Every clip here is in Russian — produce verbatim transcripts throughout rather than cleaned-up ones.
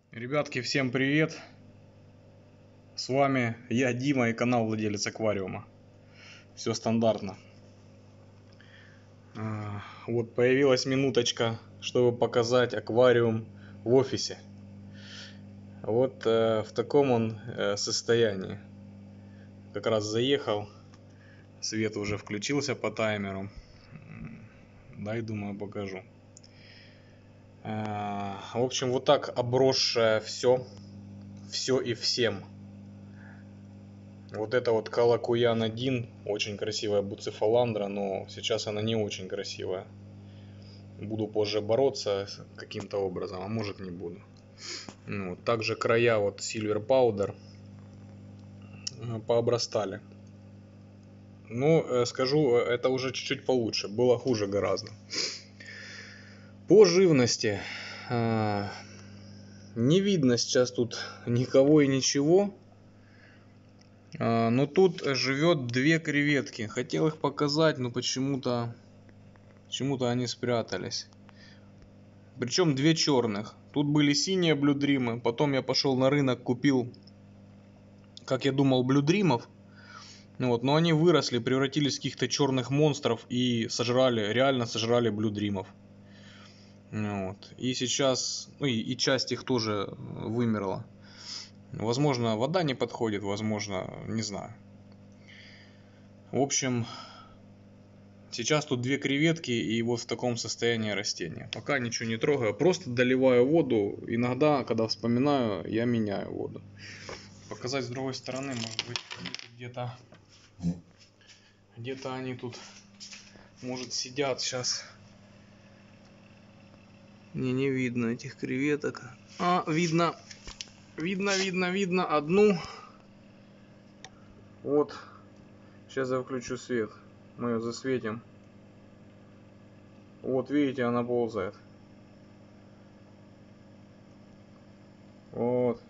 Ребятки, всем привет! С вами я, Дима, и канал Владелец Аквариума. Все стандартно. Вот появилась минуточка, чтобы показать аквариум в офисе. Вот э, в таком он э, состоянии. Как раз заехал, свет уже включился по таймеру. Дай, думаю, покажу. Э, в общем, вот так обросшее все, все и всем. Вот это вот Калакуян один, очень красивая буцефаландра, но сейчас она не очень красивая. Буду позже бороться каким-то образом, а может не буду. Ну, также края вот Silver Powder пообрастали. Ну, скажу, это уже чуть-чуть получше, было хуже гораздо. По живности не видно сейчас тут никого и ничего. Но тут живет две креветки. Хотел их показать, но почему-то почему-то они спрятались. Причем две черных. Тут были синие блюдримы. Потом я пошел на рынок, купил, как я думал, блюдримов. Вот, но они выросли, превратились в каких-то черных монстров и сожрали, реально сожрали блюдримов. Вот. И сейчас, ну и, и часть их тоже вымерла. Возможно, вода не подходит, возможно, не знаю. В общем, сейчас тут две креветки и вот в таком состоянии растения. Пока ничего не трогаю, просто доливаю воду. Иногда, когда вспоминаю, я меняю воду. Показать с другой стороны, может быть, где-то где-то они тут, может, сидят сейчас. Не, не видно этих креветок. А, видно. Видно, видно, видно одну. Вот. Сейчас я включу свет. Мы ее засветим. Вот, видите, она ползает. Вот.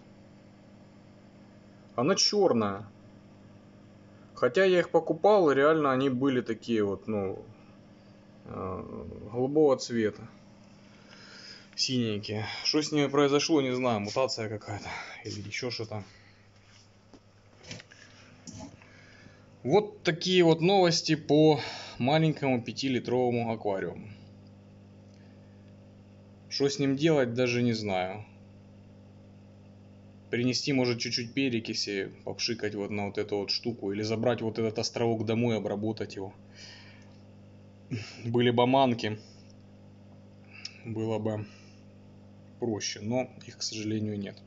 Она черная. Хотя я их покупал, реально они были такие вот, ну, голубого цвета. Синенькие. Что с ними произошло, не знаю. Мутация какая-то. Или еще что-то. Вот такие вот новости по маленькому пятилитровому аквариуму. Что с ним делать, даже не знаю. Принести, может, чуть-чуть перекиси, попшикать вот на вот эту вот штуку. Или забрать вот этот островок домой, обработать его. Были бы манки, было бы проще, но их, к сожалению, нет.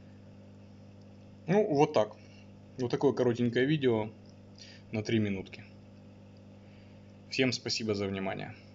Ну, вот так. Вот такое коротенькое видео на три минутки. Всем спасибо за внимание.